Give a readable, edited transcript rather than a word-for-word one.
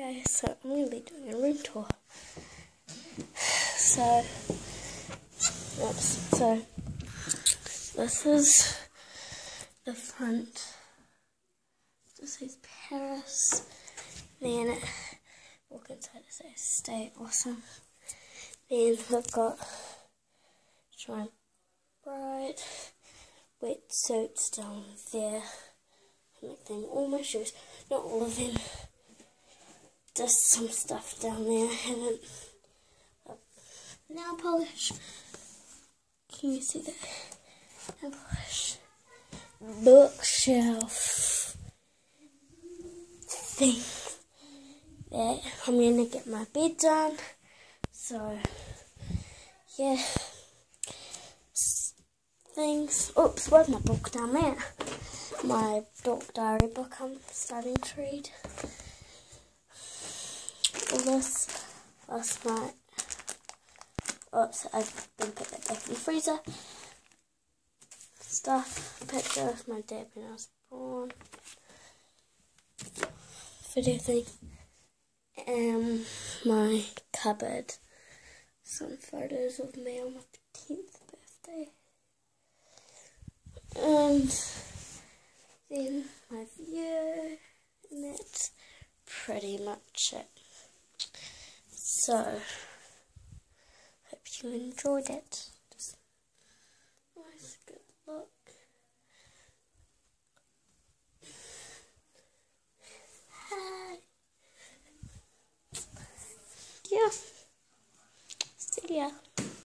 guys, so I'm going to be doing a room tour. So this is the front. This says Paris. Then walk inside, it says Stay Awesome. Then we've got Shine Bright wetsuits down there. Everything, all my shoes, not all of them. Just some stuff down there. I haven't. Nail polish. Can you see that? Nail polish. Bookshelf thing. That I'm gonna get my bed done. So yeah. Things. Oops, where's my book down there? My dog diary book I'm starting to read. All this last night. Oops, I've been put that back in the freezer. Stuff, picture of my dad when I was born. Video thing. My cupboard. Some photos of me on my 10th birthday. And then my view, and that's pretty much it. So, hope you enjoyed it.